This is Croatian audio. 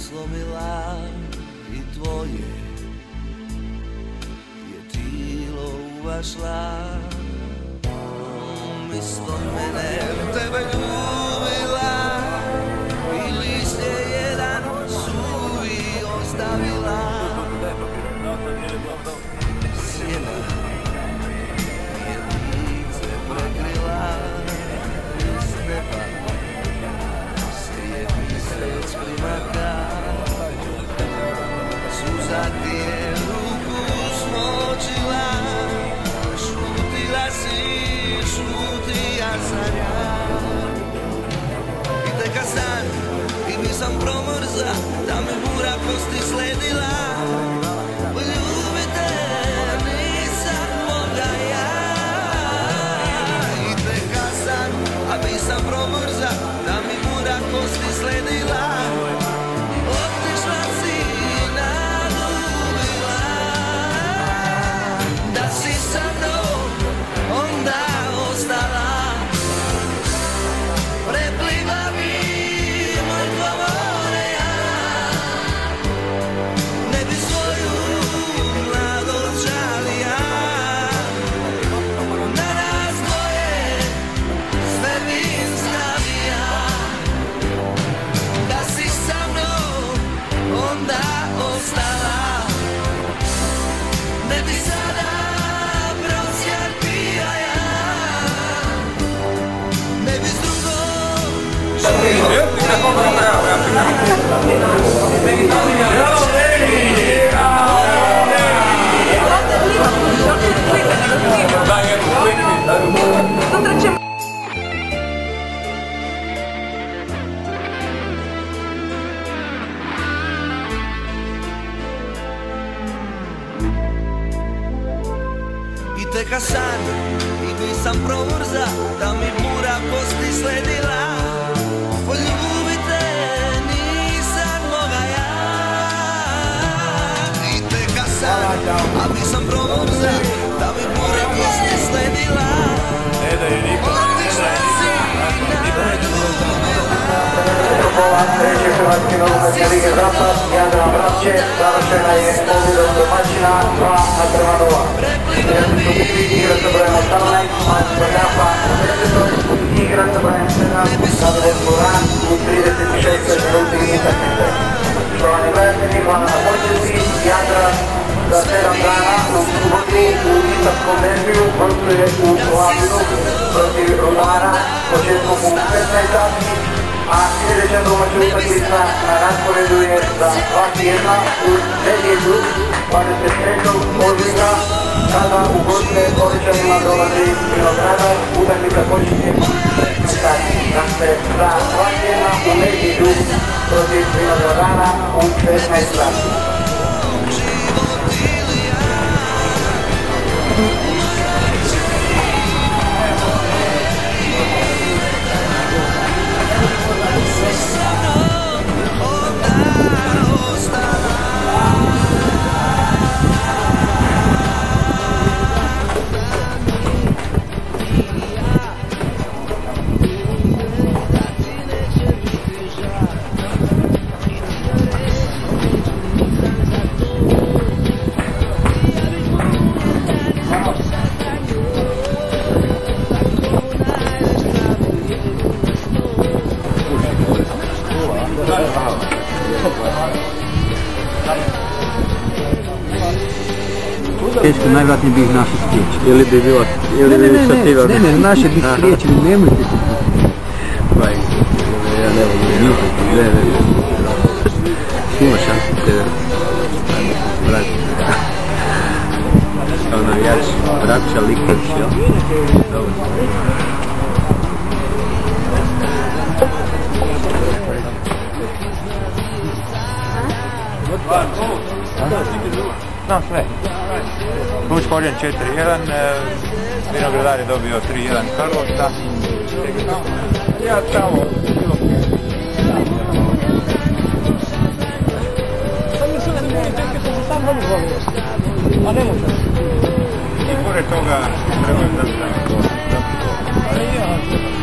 slomila i tvoje je tijelo uvašla. Umjesto mene tebe ljubila i list je jedan suvi ostavila. Sjena je lice prekrila iz neba, srijet mjesec primaka. Suza ti je ruku smočila, šutila si, šutija sam ja. I teka san, i nisam promrza, da me bura kosti sledila. Poljubite, nisam moga ja. I teka san, a nisam promrza, da mi bura kosti sledila. Otišla si nagubila, da si sa mnom onda ostala. Prepliva mi mrtvo more ja, ne bi svoju mladost žalija. Na nas dvoje sve bi stavija, da si sa mnom onda ostala. Ne bi sada prosjak pija ja, ne bi s drugom živio. I teka san, i nisam promrza, da mi bura kosti sledila. Poljubite, nisam moga ja. I teka san, a nisam promrza, da mi bura kosti sledila. Otišla si Treće Hrvatske nogometne lige Zapad, Jadran Vrapče, završena je pobjedom domaćina 2:0. Trenutno su bili igra sa brojem 18, Anto Ljapa u 10. igra sa brojem 7, Sadovec Boran u 36. minuti utakmice. Štovani gledatelji, hvala na počesti. Jadran za 7 dana u subotu u istarskom derbiju gostuje u Labinu protiv Rudara početkom u 15 sati. A sljedeća domaća utakmica na rasporedu je za 2 tjedna u nedjelju 23. ožujka, kada u goste Goričanima dolazi Vinogradar. Utakmica počinje u 16 sati. Dakle, za 2 tjedna u nedjelju protiv Vinogradara u 16 sati. Teško, najvratnije bih naši spriječili. Ili bi bilo, ili bi sativa? Ne, naše bih spriječili, nemojte se. Baj, ja ne volim njuhati, ne. Ima šansu tebe. Vrati. Kao navijač, Vrapča, Liković, jel? Dobro. Znam sve. Luč Korjen 4-1, Vinogradar je dobio 3-1 Karlovca. Ja tamo bilo a ne može. I pored toga trebaju da